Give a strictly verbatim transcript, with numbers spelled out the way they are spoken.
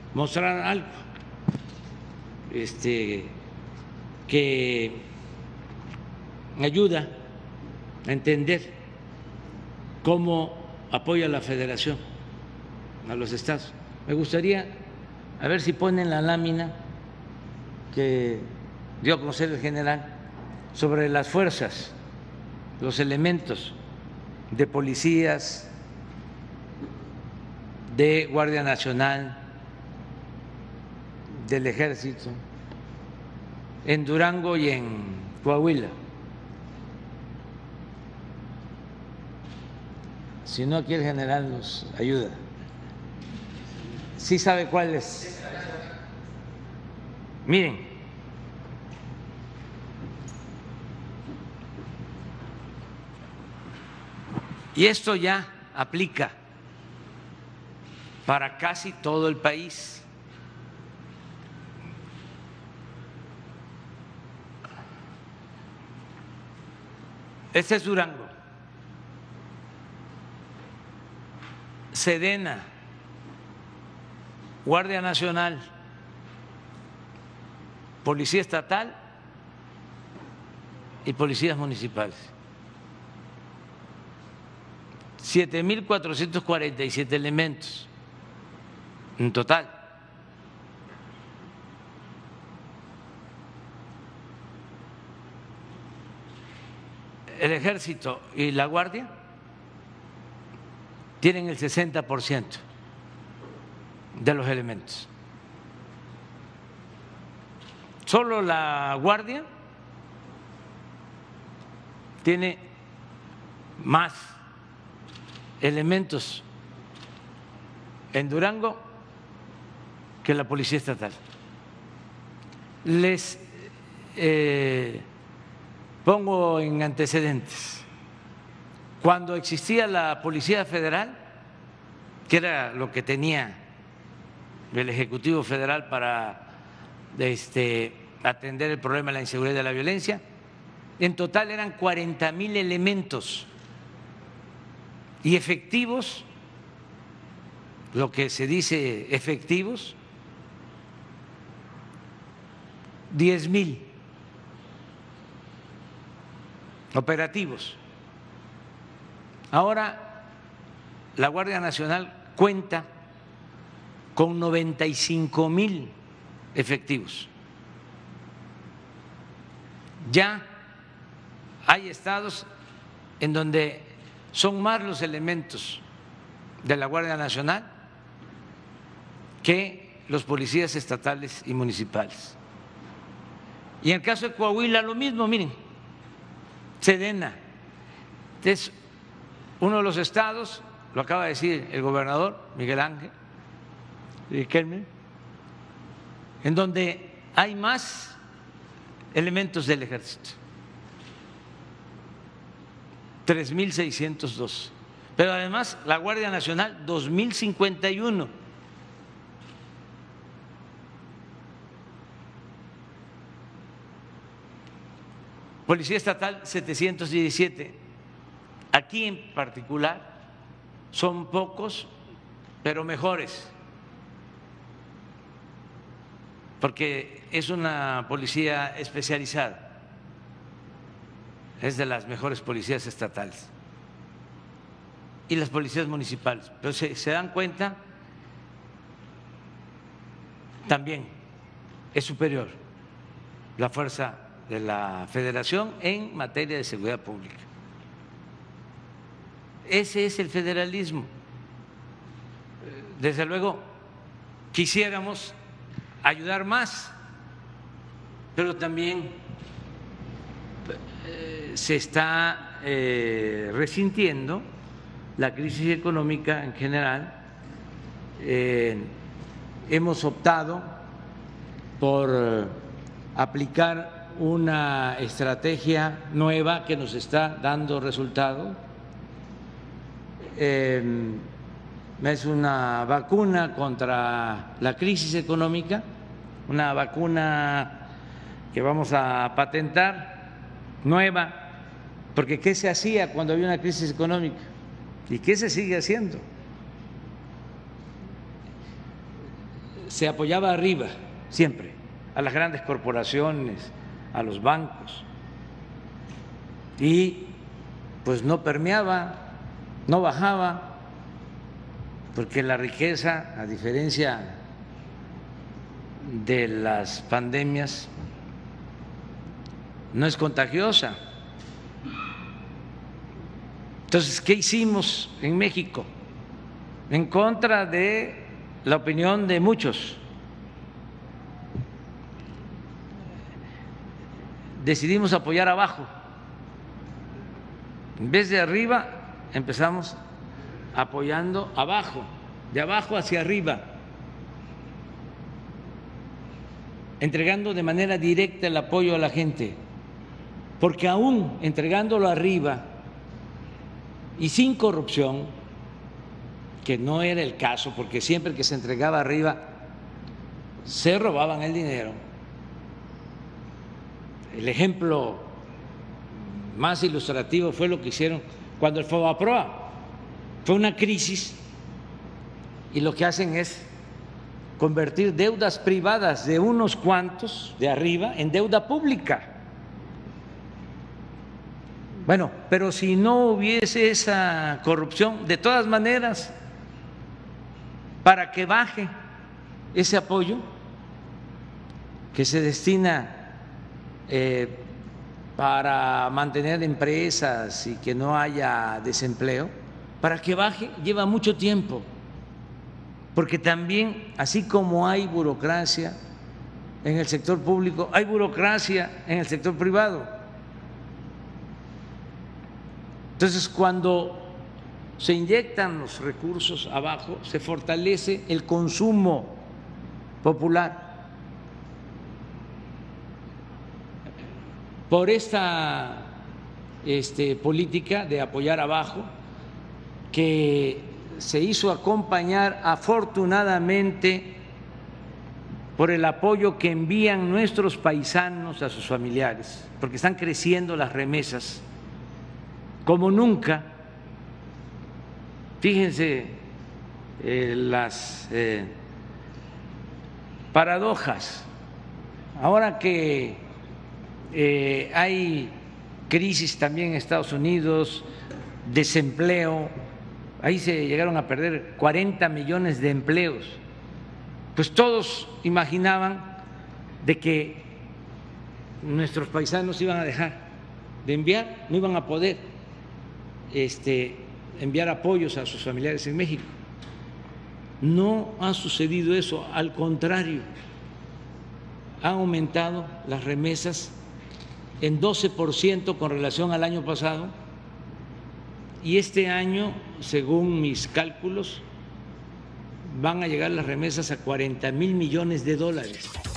mostrar algo este, que ayuda a entender cómo apoya la Federación a los estados. Me gustaría, a ver si ponen la lámina que dio a conocer el general sobre las fuerzas, los elementos de policías, de Guardia Nacional, del Ejército, en Durango y en Coahuila. Si no, aquí el general nos ayuda. ¿Sí sabe cuál es? Miren, y esto ya aplica para casi todo el país. Este es Durango. Sedena, Guardia Nacional, Policía Estatal y policías municipales. siete mil cuatrocientos cuarenta y siete elementos en total. El Ejército y la Guardia tienen el sesenta por ciento de los elementos. Solo la Guardia tiene más elementos en Durango que la Policía Estatal. Les eh, pongo en antecedentes. Cuando existía la Policía Federal, que era lo que tenía el Ejecutivo Federal para este, atender el problema de la inseguridad y de la violencia, en total eran cuarenta mil elementos y efectivos, lo que se dice efectivos, diez mil operativos. Ahora la Guardia Nacional cuenta con noventa y cinco mil efectivos. Ya hay estados en donde son más los elementos de la Guardia Nacional que los policías estatales y municipales. Y en el caso de Coahuila lo mismo, miren, Sedena es uno de los estados, lo acaba de decir el gobernador Miguel Ángel Riquelme, en donde hay más elementos del ejército, tres mil seiscientos dos, pero además la Guardia Nacional dos mil cincuenta y uno. Policía Estatal setecientos diecisiete. Aquí en particular son pocos, pero mejores, porque es una policía especializada, es de las mejores policías estatales y las policías municipales, pero se, se dan cuenta, también es superior la fuerza de la Federación en materia de seguridad pública. Ese es el federalismo. Desde luego, quisiéramos ayudar más, pero también eh, se está eh, resintiendo la crisis económica en general. Eh, hemos optado por aplicar una estrategia nueva que nos está dando resultado. Eh, es una vacuna contra la crisis económica, una vacuna que vamos a patentar, nueva, porque ¿qué se hacía cuando había una crisis económica? ¿Y qué se sigue haciendo? se apoyaba arriba, siempre, a las grandes corporaciones, a los bancos, y pues no permeaba, no bajaba, porque la riqueza, a diferencia de las pandemias, no es contagiosa. Entonces, ¿qué hicimos en México? En contra de la opinión de muchos, decidimos apoyar abajo. En vez de arriba, empezamos apoyando abajo, de abajo hacia arriba, entregando de manera directa el apoyo a la gente, porque aún entregándolo arriba y sin corrupción, que no era el caso, porque siempre que se entregaba arriba se robaban el dinero. El ejemplo más ilustrativo fue lo que hicieron cuando el Fobaproa fue una crisis, y lo que hacen es convertir deudas privadas de unos cuantos de arriba en deuda pública. Bueno, pero si no hubiese esa corrupción, de todas maneras, para que baje ese apoyo que se destina eh, para mantener empresas y que no haya desempleo, para que baje lleva mucho tiempo, porque también, así como hay burocracia en el sector público, hay burocracia en el sector privado. Entonces, cuando se inyectan los recursos abajo, se fortalece el consumo popular. Por esta este, política de apoyar abajo, que se hizo acompañar afortunadamente por el apoyo que envían nuestros paisanos a sus familiares, porque están creciendo las remesas como nunca. Fíjense eh, las eh, paradojas. Ahora que eh, hay crisis también en Estados Unidos, desempleo, ahí se llegaron a perder cuarenta millones de empleos, pues todos imaginaban de que nuestros paisanos iban a dejar de enviar, no iban a poder este, enviar apoyos a sus familiares en México. No ha sucedido eso, al contrario, han aumentado las remesas en doce por ciento con relación al año pasado, y este año, según mis cálculos, van a llegar las remesas a cuarenta mil millones de dólares.